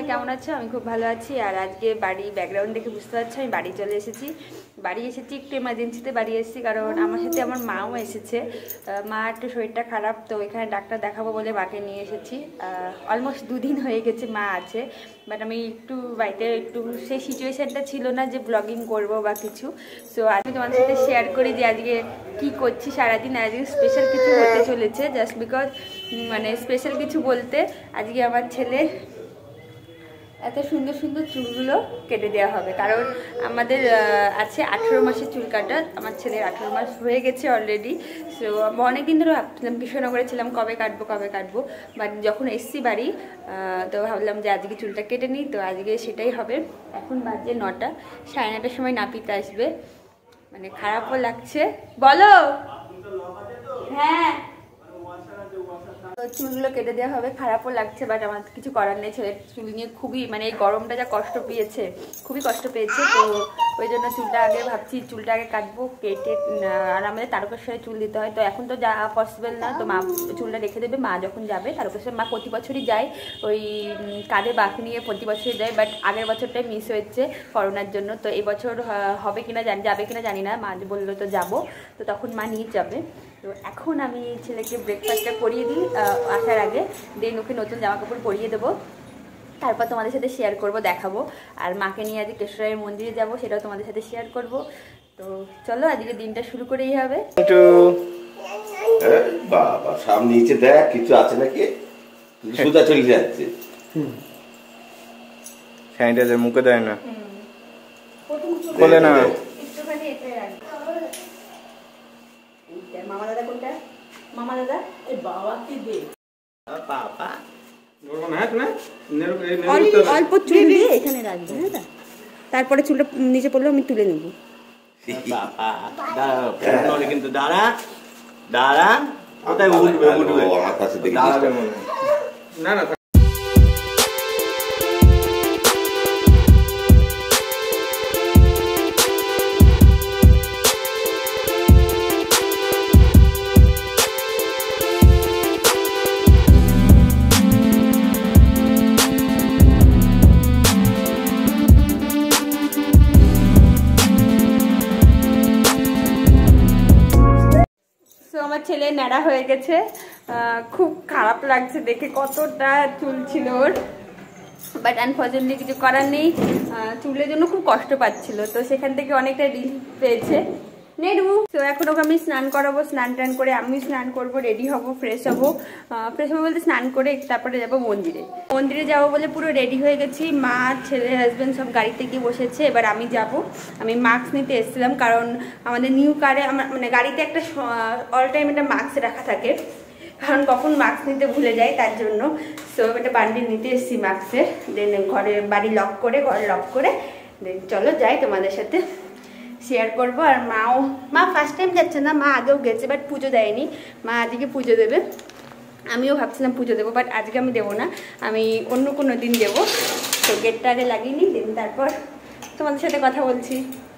কেমন আছো? আমি খুব ভালো আছি। আর আজকে বাড়ি ব্যাকগ্রাউন্ড দেখে বুঝতে পারছো আমি বাড়ি চলে এসেছি। বাড়ি এসেছি একটু এমার্জেন্সিতে বাড়ি এসেছি, কারণ আমার সাথে আমার মাও এসেছে। মা একটু শরীরটা খারাপ, তো এখানে ডাক্তার দেখাবো বলে মাকে নিয়ে এসেছি। অলমোস্ট 2 দিন হয়ে গেছে মা আছে, বাট আমি একটু বাড়িতে একটু সেই সিচুয়েশানটা ছিল না যে ব্লগিং করবো বা কিছু। সো আমি তোমাদের সাথে শেয়ার করি যে আজকে কি করছি সারাদিন। আজকে স্পেশাল কিছু হতে চলেছে, জাস্ট বিকজ মানে স্পেশাল কিছু বলতে আজকে আমার ছেলে এত সুন্দর সুন্দর চুলগুলো কেটে দেওয়া হবে। কারণ আমাদের আছে 18 মাসের চুল কাটা। আমার ছেলের 18 মাস হয়ে গেছে অলরেডি। সো অনেকদিন ধরে ভাবছিলাম, কৃষ্ণনগরে ছিলাম কবে কাটবো, বাট যখন এসছি বাড়ি তো ভাবলাম যে আজকে চুলটা কেটে নিই, তো আজকে সেটাই হবে। এখন বাজে 9টা, 9:30টার সময় নাপিত আসবে। মানে খারাপও লাগছে। বলো। হ্যাঁ, চুলগুলো কেটে দেওয়া হবে, খারাপও লাগছে, বাট আমার কিছু করার নেই। ছেলের চুল নিয়ে খুবই মানে এই গরমটা যা কষ্ট পেয়েছে, খুবই কষ্ট পেয়েছে। তো ওই জন্য চুলটা আগে ভাবছি চুলটা আগে কাটবো, কেটে আর আমাদের তারকেশ্বরে চুল দিতে হয়, তো এখন তো যা পসিবল না। তো মা চুলটা রেখে দেবে, মা যখন যাবে তারকেশ্বরে। মা প্রতি বছরই যায়, ওই কাঁধে বাঁক নিয়ে প্রতি বছরই যায়, বাট আগের বছরটাই মিস হয়েছে করোনার জন্য। তো এই বছর হবে কিনা যাবে কিনা জানি না, মা বললো তো যাবো, তো তখন মা নিয়ে যাবে। তো এখন আমি ছেলেকে ব্রেকফাস্টটা করিয়ে দিই আসার আগে, দেন ওকে নতুন জামা কাপড় পরিয়ে দেবো, তারপর তোমাদের সাথে শেয়ার করব, দেখাবো। আর মাকে নিয়ে আজকে কেশরের মন্দিরে যাব, সেটাও তোমাদের সাথে শেয়ার করব। তো চলো আজকে দিনটা শুরু করেই হবে। বাবা সামনে নিচে দেখ কিছু আছে নাকি, সোজা চলে যাচ্ছে। স্যানিটাইজার মুখে দেয় না, বলে না। একটুখানি এটাই রাখবো। মামা দাদা কোনটা? মামা দাদা এই বাবাকে দে। বাবা অল্প চুল দিয়ে এখানে রাখবো, হ্যাঁ, তারপরে চুলটা নিচে পড়লে আমি তুলে নেব। কিন্তু দাঁড়া দাঁড়া, কোথায় উঠবে আমার কাছে না না। আমার ছেলে ন্যাড়া হয়ে গেছে, খুব খারাপ লাগছে দেখে, কতটা চুল ছিল ওর, বাট আনফর্চুনেটলি কিছু করার নেই। চুলের জন্য খুব কষ্ট পাচ্ছিল, তো সেখান থেকে অনেকটা রিলিফ পেয়েছে নেড়ু। তো এখন ওকে আমি স্নান করাবো, স্নান টান করে আমি স্নান করবো, রেডি হব, ফ্রেশ হবো বলতে স্নান করে তারপরে যাবো মন্দিরে যাবো বলে পুরো রেডি হয়ে গেছি। মা, ছেলে, হাজব্যান্ড সব গাড়িতে গিয়ে বসেছে, এবার আমি যাব। আমি মাস্ক নিতে এসেছিলাম, কারণ আমাদের নিউ কারে আমার মানে গাড়িতে একটা অল টাইম একটা মাস্ক রাখা থাকে, কারণ কখন মাস্ক নিতে ভুলে যায়, তার জন্য। সো একটা বান্ডিল নিতে এসেছি মাস্কের। দেন বাড়ি লক করে দেন চলো যাই, তোমাদের সাথে শেয়ার করবো। আর মা ফার্স্ট টাইম যাচ্ছে না, মা আগেও গেছে, বাট পুজো দেয়নি। মা আজকে পুজো দেবে, আমিও ভাবছিলাম পুজো দেবো, বাট আজকে আমি দেবো না, আমি অন্য কোনো দিন দেবো। তো গেটটা আগে লাগিয়ে নিই, দেন তারপর তোমাদের সাথে কথা বলছি।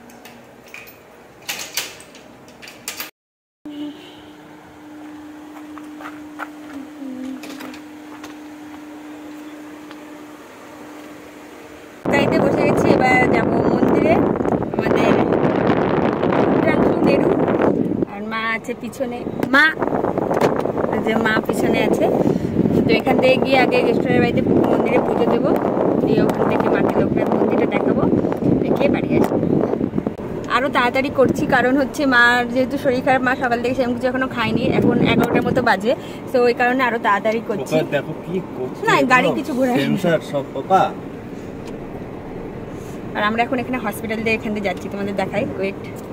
গাড়িতে বসে গেছি, এবার যাবো মন্দিরে। আমাদের নেড়ু আর মা আছে পিছনে, মা পিছনে আছে। তো এখান থেকে গিয়ে আগে রেস্টুরেন্টের বাড়িতে মন্দিরে পুজো দেবো, দিয়ে ওখান থেকে মাকে লোকের মন্দিরটা দেখাবো, দেখে বাড়ি আসবো। আরও তাড়াতাড়ি করছি, কারণ হচ্ছে মার যেহেতু শরীর খারাপ, মা সকাল থেকে সেরকম কিছু এখনো খায়নি, এখন 11টার মতো বাজে। তো ওই কারণে আরও তাড়াতাড়ি করছি। না গাড়ি কিছু ঘুরে আর আমরা এখন এখানে হসপিটাল দিয়ে এখান থেকে যাচ্ছি, তোমাদের দেখাই, ওয়েট।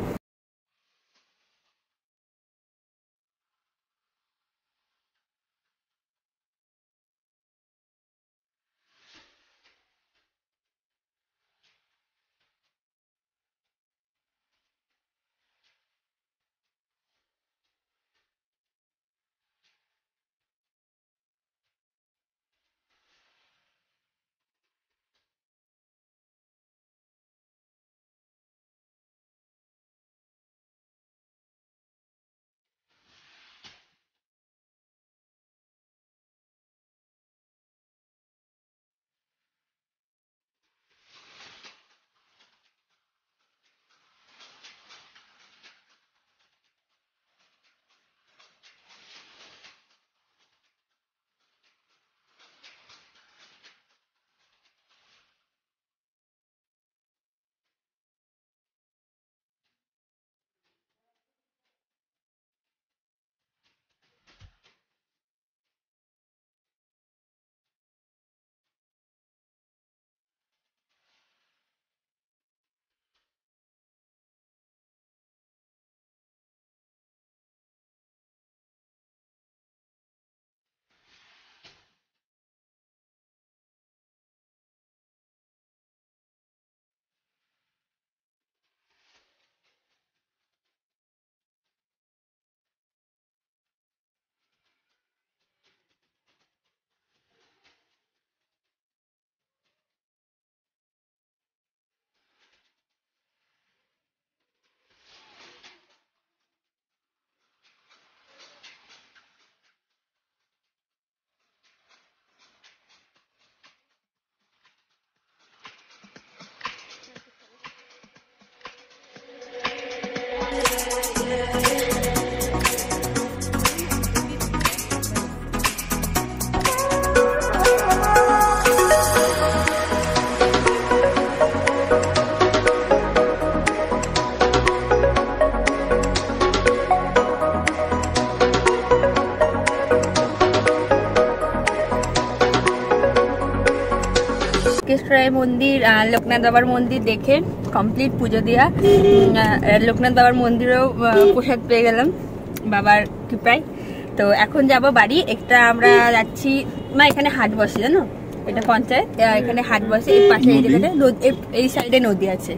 সরাই মন্দির, লোকনাথ বাবার মন্দির দেখে কমপ্লিট পুজো দেওয়া। লোকনাথ বাবার মন্দিরেও প্রসাদ পেয়ে গেলাম বাবার কৃপায়। তো এখন যাব বাড়ি। একটা আমরা যাচ্ছি, মা এখানে হাট বসে জানো, এটা পঞ্চায়েত, এখানে হাট বসে, এই পাশে এই জায়গাটা এই সাইডে নদী আছে।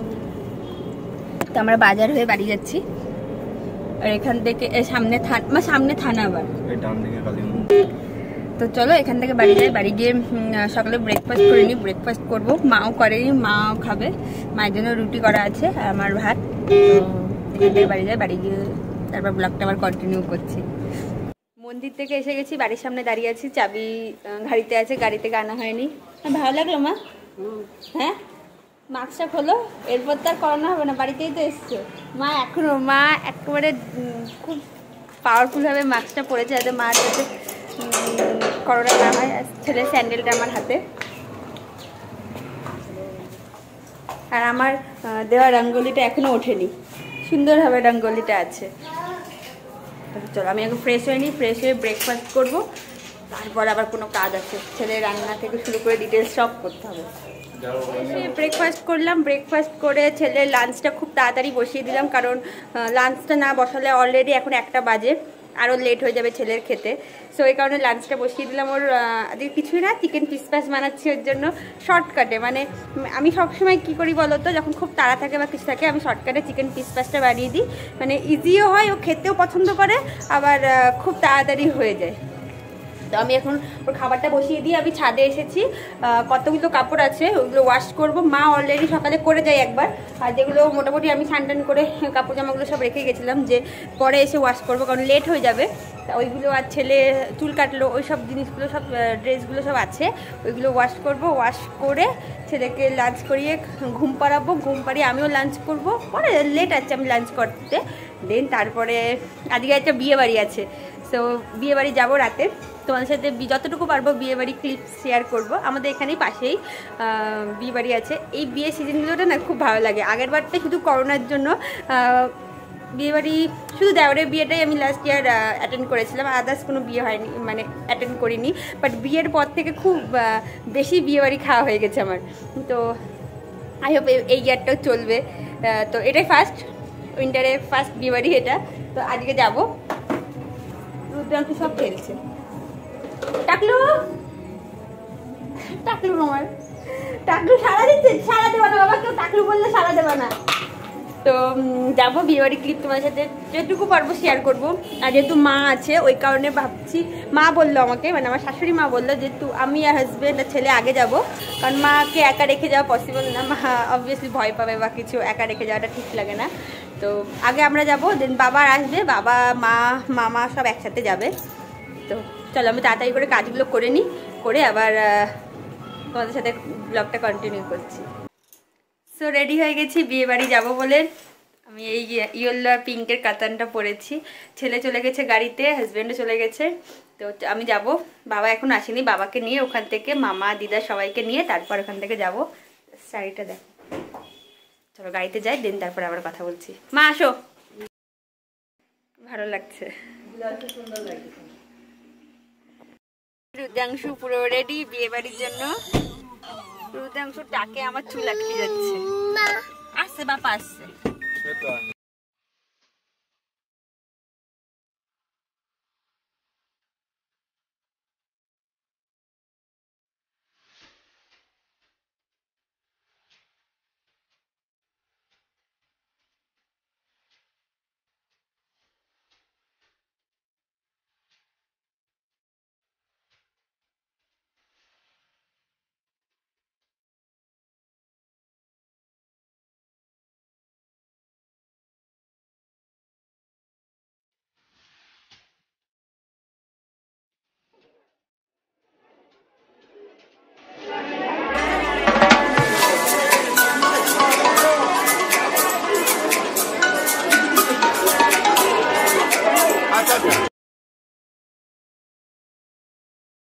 তো আমরা বাজার হয়ে বাড়ি যাচ্ছি। আর এখান থেকে সামনে থানা আবার। তো চলো এখান থেকে বাড়ি যাই। বাড়ি গিয়ে সকালে ব্রেকফাস্ট করে নিই, ব্রেকফাস্ট করবো, মাও করেনি, মাও খাবে, মায়ের জন্য রুটি করা আছে, আমার ভাত। তো এখান থেকে বাড়ি যাই, বাড়ি গিয়ে তারপর ব্লগটা আবার কন্টিনিউ করছি। মন্দির থেকে এসে গেছি, বাড়ির সামনে দাঁড়িয়ে আছি, চাবি গাড়িতে আছে, গাড়ি থেকে আনা হয়নি। ভালো লাগলো মা? হ্যাঁ, মাস্কটা খোলো, এরপর তো আর করোনা হবে না, বাড়িতেই তো এসছো। মা একেবারে খুব পাওয়ারফুলভাবে মাস্কটা পরেছে যাতে মার যাতে করোনা না হয়। ছেলে স্যান্ডেলটা আমার হাতে, আর আমার দেওয়া রঙ্গোলিটা এখনো ওঠেনি, সুন্দরভাবে রঙ্গোলিটা আছে। চলো আমি এখন ফ্রেশ হয়ে নিই, ফ্রেশ হয়ে ব্রেকফাস্ট করবো, তারপর আবার কোনো কাজ আছে, ছেলে রান্না থেকে শুরু করে ডিটেলস সব করতে হবে। ব্রেকফাস্ট করলাম, ব্রেকফাস্ট করে ছেলের লাঞ্চটা খুব তাড়াতাড়ি বসিয়ে দিলাম, কারণ লাঞ্চটা না বসালে অলরেডি এখন 1টা বাজে, আরও লেট হয়ে যাবে ছেলের খেতে। সো এই কারণে লাঞ্চটা বসিয়ে দিলাম। ওর কিছুই না, চিকেন পিস পাস বানাচ্ছি ওর জন্য শর্টকাটে। মানে আমি সবসময় কী করি বলো তো, যখন খুব তাড়া থাকে বা কিছু থাকে, আমি শর্টকাটে চিকেন পিস পাসটা বানিয়ে দিই, মানে ইজিও হয়, ও খেতেও পছন্দ করে, আবার খুব তাড়াতাড়ি হয়ে যায়। তো আমি এখন ওর খাবারটা বসিয়ে দিয়ে আমি ছাদে এসেছি, কতগুলো কাপড় আছে ওইগুলো ওয়াশ করব। মা অলরেডি সকালে করে যায় একবার, আর যেগুলো মোটামুটি আমি স্নান করে কাপড় জামাগুলো সব রেখে গেছিলাম যে পরে এসে ওয়াশ করবো, কারণ লেট হয়ে যাবে। তা ওইগুলো, আর ছেলে চুল কাটলো, ওই সব জিনিসগুলো সব ড্রেসগুলো সব আছে, ওইগুলো ওয়াশ করব। ওয়াশ করে ছেলেকে লাঞ্চ করিয়ে ঘুম পাড়াবো, ঘুম পাড়িয়ে আমিও লাঞ্চ করব। পরে লেট আছে আমি লাঞ্চ করতে। দেন তারপরে আজকে একটা বিয়ে বাড়ি আছে, তো বিয়ে বাড়ি যাবো রাতে। তোমাদের সাথে যতটুকু পারবো বিয়ে বাড়ি ক্লিপ শেয়ার করবো। আমাদের এখানেই পাশেই বিয়ে বাড়ি আছে। এই বিয়ে সিজনগুলোটা না খুব ভালো লাগে। আগের বারটা শুধু করোনার জন্য বিয়ে বাড়ি, শুধু দেওরের বিয়েটাই আমি লাস্ট ইয়ার অ্যাটেন্ড করেছিলাম, আদার্স কোনো বিয়ে হয়নি, মানে অ্যাটেন্ড করিনি। বাট বিয়ের পর থেকে খুব বেশি বিয়ে বাড়ি খাওয়া হয়ে গেছে আমার। তো আই হোপ এই ইয়ারটাও চলবে। তো এটাই ফার্স্ট উইন্টারে ফার্স্ট বিয়ে বাড়ি এটা। তো আজকে যাবো। রুদ্রাংশু সব খেলছে। টাকলু আমার টাকলু সারা দিচ্ছে, সারা দেবা না বাবা, কেউ টাকলু বললে সারা দেবা না। তো যাবো বিয়েবাড়ি ক্লিপ তোমার সাথে যেটুকু পারবো শেয়ার করবো। আর যেহেতু মা আছে ওই কারণে ভাবছি, মা বললো আমাকে, মানে আমার শাশুড়ি মা বললো যে আমি আর হাজব্যান্ড আর ছেলে আগে যাব, কারণ মাকে একা রেখে যাওয়া পসিবল না, মা অবভিয়াসলি ভয় পাবে বা কিছু, একা রেখে যাওয়াটা ঠিক লাগে না। তো আগে আমরা যাব, দেন বাবা আসবে, বাবা মা মামা সব একসাথে যাবে। তো চলো আমি তাড়াতাড়ি করে কাজগুলো করে নিই, করে আবার তোমাদের সাথে ব্লগটা কন্টিনিউ করছি। সো রেডি হয়ে গেছি বিয়ে বাড়ি যাবো বলে। আমি এই ইয়েলো আর পিঙ্কের কাতানটা পরেছি। ছেলে চলে গেছে গাড়িতে, হাজব্যান্ডও চলে গেছে। তো আমি যাব, বাবা এখন আসেনি, বাবাকে নিয়ে ওখান থেকে মামা দিদা সবাইকে নিয়ে তারপর ওখান থেকে যাব। শাড়িটা দেখো, চলো গাড়িতে যাই, দেন তারপর আবার কথা বলছি। মা আসো, ভালো লাগছে, সুন্দর লাগছে। রুদ্রাংশু পুরো রেডি বিয়ে বাড়ির জন্য। রুদ্রাংশু টাকে আমার চুল আটকে যাচ্ছে। আসছে বাপা আসছে।